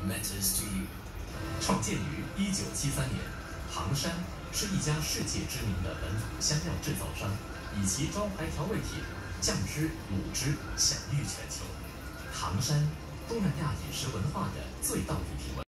matters to you。 创建于1973年，唐山是一家世界知名的本土香料制造商，以其招牌调味品酱汁、卤汁享誉全球。唐山，东南亚饮食文化的最道地品味。